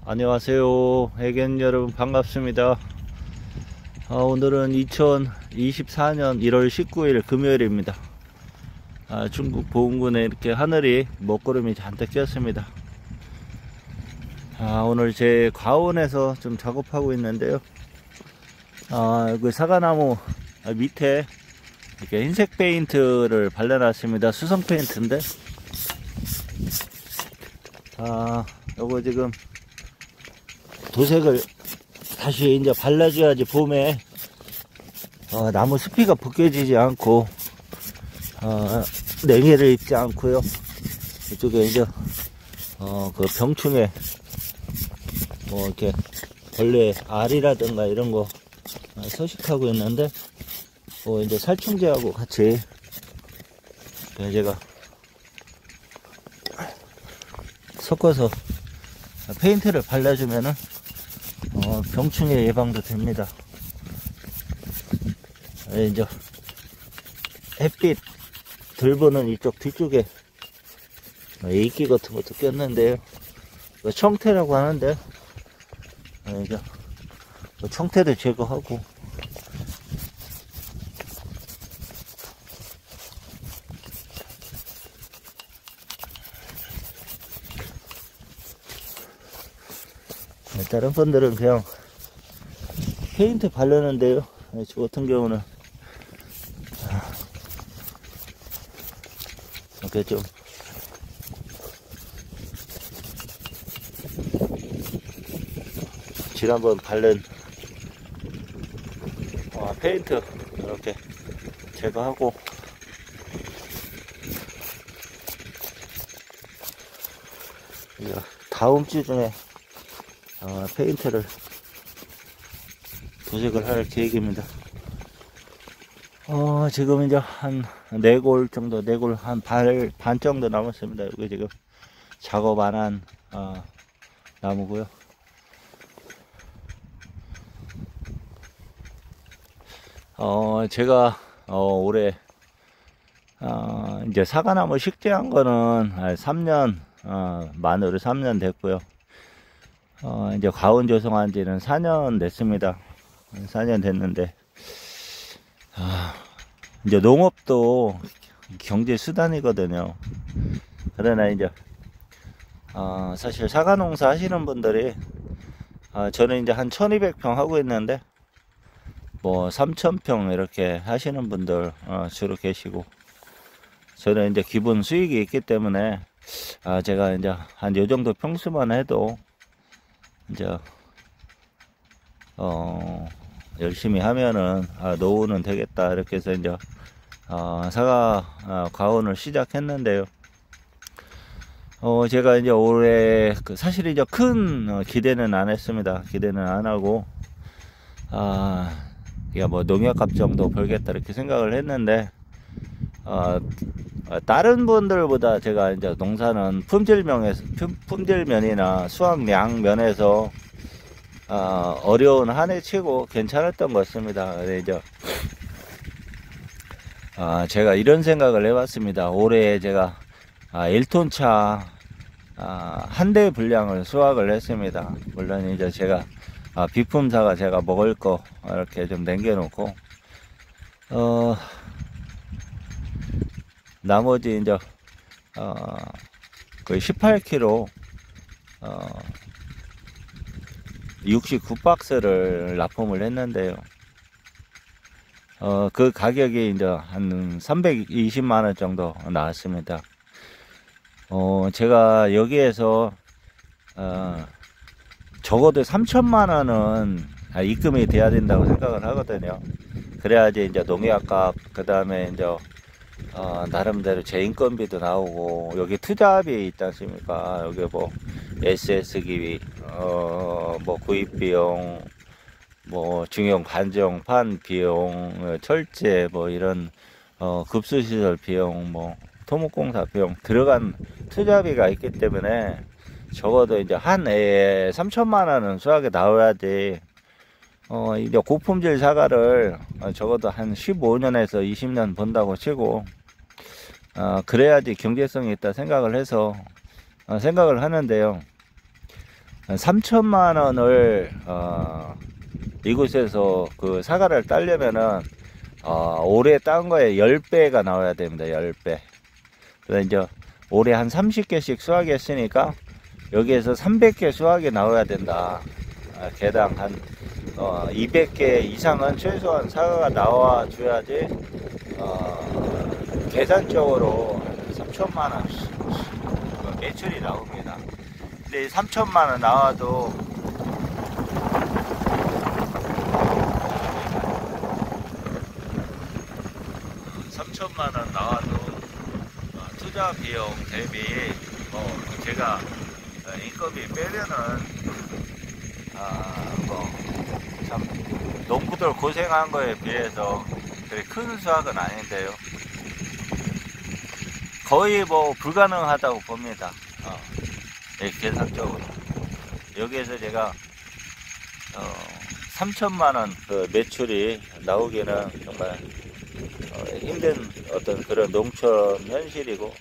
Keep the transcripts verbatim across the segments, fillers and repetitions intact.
안녕하세요. 애견 여러분 반갑습니다. 아, 오늘은 이천이십사 년 일월 십구일 금요일입니다. 아, 중국 보은군에 이렇게 하늘이 먹구름이 잔뜩 꼈습니다. 아, 오늘 제 과원에서 좀 작업하고 있는데요. 아, 그 사과나무 밑에 이렇게 흰색 페인트를 발라놨습니다. 수성 페인트인데, 아, 요거 지금 도색을 다시 이제 발라줘야지 봄에 어, 나무 숲이가 벗겨지지 않고 어, 냉해를 입지 않고요. 이쪽에 이제 어, 그 병충해 뭐 이렇게 벌레 알이라든가 이런 거 서식하고 있는데, 뭐 이제 살충제하고 같이 제가 섞어서 페인트를 발라주면은 어, 병충해 예방도 됩니다. 이제 햇빛 덜 보는 이쪽 뒤쪽에 이끼 같은 것도 꼈는데요. 청태라고 하는데, 이제 청태도 제거하고, 다른 분들은 그냥 페인트 바르는데요. 저 같은 경우는 이렇게 좀 지난번 바른 어, 페인트 이렇게 제거하고, 이제 다음 주 중에 어, 페인트를 도색을 할 계획입니다. 어, 지금 이제 한 네 골 정도, 네 골 한 반, 반 정도 남았습니다. 여기 지금 작업 안 한 어, 나무고요. 어, 제가 어, 올해 어, 이제 사과나무 식재한 거는 삼 년 어, 만으로 삼 년 됐고요. 어, 이제 과원 조성한 지는 사 년 됐습니다. 사 년 됐는데, 아, 이제 농업도 경제 수단이거든요. 그러나 이제, 어, 사실 사과 농사 하시는 분들이, 어, 저는 이제 한 천이백 평 하고 있는데, 뭐, 삼천 평 이렇게 하시는 분들, 어, 주로 계시고, 저는 이제 기본 수익이 있기 때문에, 아, 제가 이제 한 요 정도 평수만 해도, 이제 어 열심히 하면은 아, 노후는 되겠다, 이렇게 해서 이제 어, 사과 어, 과원을 시작했는데요. 어 제가 이제 올해 그 사실 이제 큰 어, 기대는 안 했습니다. 기대는 안 하고, 아, 야, 뭐 농약값 정도 벌겠다 이렇게 생각을 했는데, 어, 다른 분들보다 제가 이제 농사는 품질면에서, 품질면이나 수확량 면에서 어, 어려운 한 해 치고 괜찮았던 것 같습니다. 근데 이제 어, 제가 이런 생각을 해봤습니다. 올해 제가 아, 일 톤 차 아, 한 대 분량을 수확을 했습니다. 물론 이제 제가 아, 비품사가 제가 먹을 거 이렇게 좀 남겨놓고, 어, 나머지 이제 어, 거의 십팔 킬로그램 어, 육십구 박스를 납품을 했는데요. 어, 그 가격이 이제 한 삼백이십만 원 정도 나왔습니다. 어, 제가 여기에서 어, 적어도 삼천만 원은 입금이 돼야 된다고 생각을 하거든요. 그래야지 이제 농약값, 그 다음에 이제 어, 나름대로 제 인건비도 나오고, 여기 투자비 있지 않습니까? 여기 뭐 에스에스 기비, 어, 뭐 구입 비용, 뭐 중형 관정판 비용, 철제, 뭐 이런 어, 급수시설 비용, 뭐 토목공사 비용 들어간 투자비가 있기 때문에 적어도 이제 한 해에 삼천만 원은 수확에 나와야지 어, 이제 고품질 사과를 적어도 한 십오 년에서 이십 년 번다고 치고, 어, 그래야지 경제성이 있다 생각을 해서 어, 생각을 하는데요. 삼천만 원을 어, 이곳에서 그 사과를 따려면은 어, 올해 딴 거에 십 배가 나와야 됩니다. 십 배. 그래서 이제 올해 한 삼십 개씩 수확했으니까 여기에서 삼백 개 수확이 나와야 된다. 아, 개당 한 어, 이백 개 이상은 최소한 사과가 나와 줘야지 어, 계산적으로 삼천만 원 매출이 나옵니다. 근데 삼천만 원 나와도 삼천만 원 나와도 어, 투자 비용 대비 뭐 제가 인건비 빼면은 아, 뭐 참 농부들 고생한 거에 비해서 그리 큰 수확은 아닌데요. 거의 뭐 불가능하다고 봅니다. 어, 네, 계산적으로. 여기에서 제가 어, 삼천만 원 그 매출이 나오기는 정말 어, 힘든 어떤 그런 농촌 현실이고,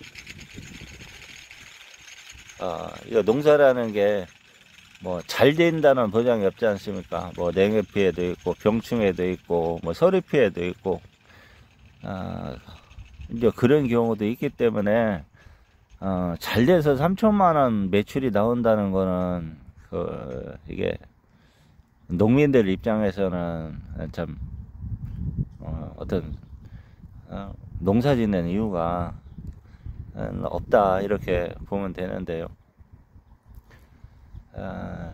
어, 이거 농사라는 게 뭐 잘 된다는 보장이 없지 않습니까? 뭐 냉해 피해도 있고 병충해도 있고 뭐 서리 피해도 있고, 어, 이제 그런 경우도 있기 때문에 어, 잘 돼서 삼천만 원 매출이 나온다는 거는 그 이게 농민들 입장에서는 참 어, 어떤 어, 농사 짓는 이유가 없다 이렇게 보면 되는데요. 어,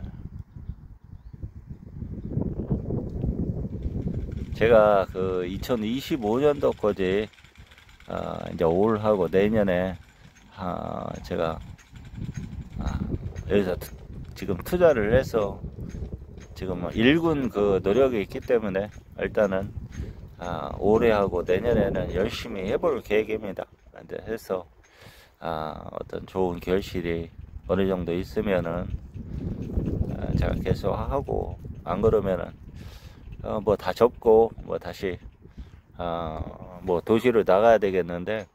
제가 그 이천이십오 년도까지 어, 이제 올하고 내년에 아, 제가 아, 여기서 투, 지금 투자를 해서 지금 일군 그 노력이 있기 때문에 일단은 아, 올해하고 내년에는 열심히 해볼 계획입니다. 이제 해서 아, 어떤 좋은 결실이 어느 정도 있으면은 아, 제가 계속 하고, 안 그러면은 어, 뭐 다 접고 뭐 다시 어, 뭐 도시로 나가야 되겠는데,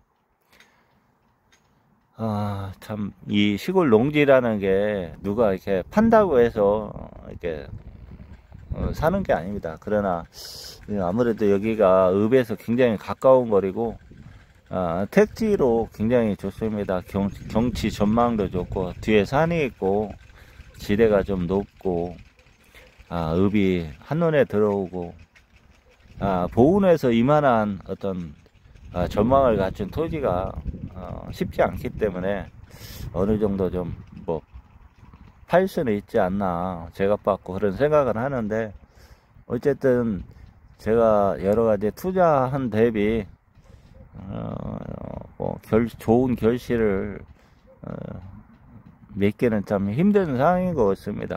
아, 참 이 시골 농지라는 게 누가 이렇게 판다고 해서 이렇게 어, 사는 게 아닙니다. 그러나 아무래도 여기가 읍에서 굉장히 가까운 거리고 아, 택지로 굉장히 좋습니다. 경, 경치 전망도 좋고 뒤에 산이 있고 지대가 좀 높고 아, 읍이 한눈에 들어오고 아, 보은에서 이만한 어떤 아, 전망을 갖춘 토지가 어, 쉽지 않기 때문에 어느 정도 좀 뭐 팔 수는 있지 않나 제가 받고 그런 생각은 하는데, 어쨌든 제가 여러 가지 투자한 대비 어, 뭐 결, 좋은 결실을 어, 맺기는 참 힘든 상황인 것 같습니다.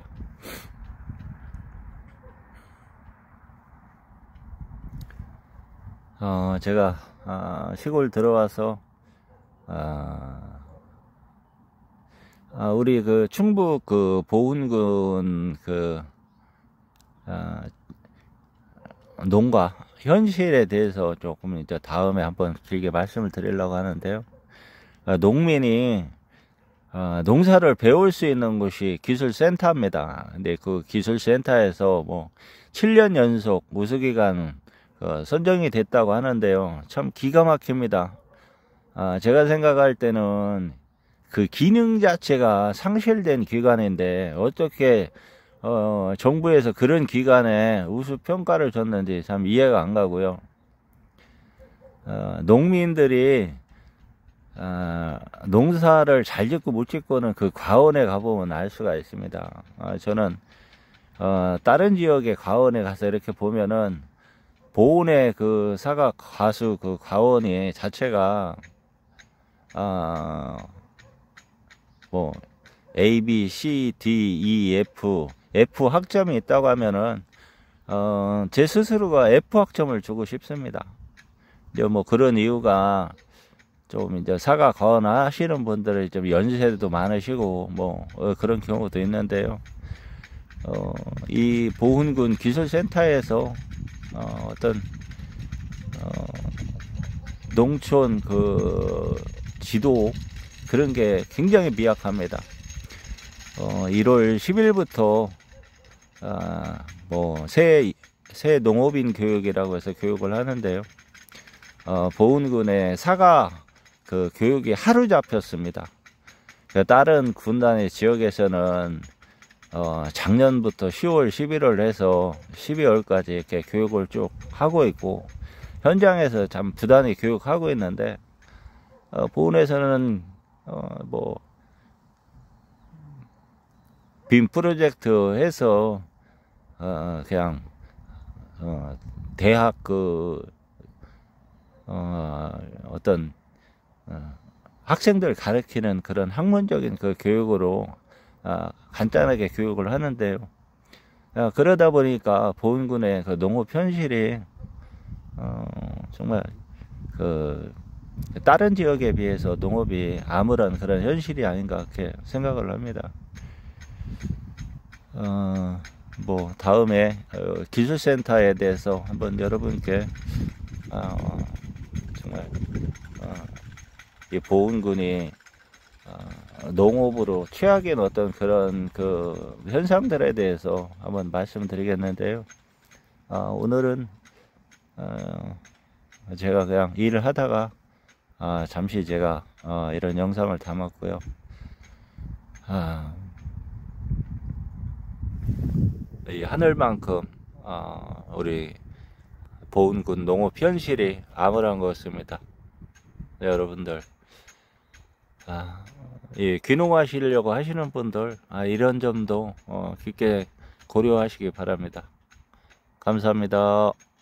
어, 제가 아, 시골 들어와서 아, 아, 우리 그 충북 그 보은군 그 아, 농가 현실에 대해서 조금 이제 다음에 한번 길게 말씀을 드리려고 하는데요. 아, 농민이 아, 농사를 배울 수 있는 곳이 기술센터입니다. 근데 그 기술센터에서 뭐 칠 년 연속 우수기관 그 선정이 됐다고 하는데요. 참 기가 막힙니다. 아, 제가 생각할 때는 그 기능 자체가 상실된 기관인데 어떻게 어, 정부에서 그런 기관에 우수 평가를 줬는지 참 이해가 안 가고요. 어, 농민들이 어, 농사를 잘 짓고 못 짓고는 그 과원에 가보면 알 수가 있습니다. 어, 저는 어, 다른 지역의 과원에 가서 이렇게 보면은 보은의 그 사과 과수 그 과원이 자체가 어, 뭐 A, B, C, D, E, F, F 학점이 있다고 하면은 어, 제 스스로가 F 학점을 주고 싶습니다. 이제 뭐 그런 이유가 좀 이제 사과 과원 하시는 분들이 좀 연세도 많으시고 뭐 어, 그런 경우도 있는데요. 어, 이 보은군 기술센터에서 어, 어떤 어, 농촌 그 지도 그런 게 굉장히 미약합니다. 어, 일월 십일부터 아, 뭐 새, 새 농업인 교육이라고 해서 교육을 하는데요. 어, 보은군에 사과 그 교육이 하루 잡혔습니다. 다른 군단의 지역에서는 어, 작년부터 시월, 십일월 해서 십이월까지 이렇게 교육을 쭉 하고 있고, 현장에서 참 부단히 교육하고 있는데, 어, 보은에서는 어, 뭐 빔 프로젝트 해서 어, 그냥 어, 대학 그 어, 어떤 어, 학생들 가르치는 그런 학문적인 그 교육으로 어, 간단하게 교육을 하는데요. 어, 그러다 보니까 보은군의 그 농업 현실이 어, 정말 그 다른 지역에 비해서 농업이 아무런 그런 현실이 아닌가 그렇게 생각을 합니다. 어, 뭐 다음에 어, 기술센터에 대해서 한번 여러분께 어, 정말 어, 이 보은군이 어, 농업으로 취약인 어떤 그런 그 현상들에 대해서 한번 말씀드리겠는데요. 어, 오늘은 어, 제가 그냥 일을 하다가 아, 잠시 제가 어, 이런 영상을 담았고요. 아, 이 하늘만큼 어, 우리 보은군 농업 현실이 암울한 것 같습니다. 네, 여러분들 아, 이 귀농하시려고 하시는 분들 아, 이런 점도 어, 깊게 고려하시기 바랍니다. 감사합니다.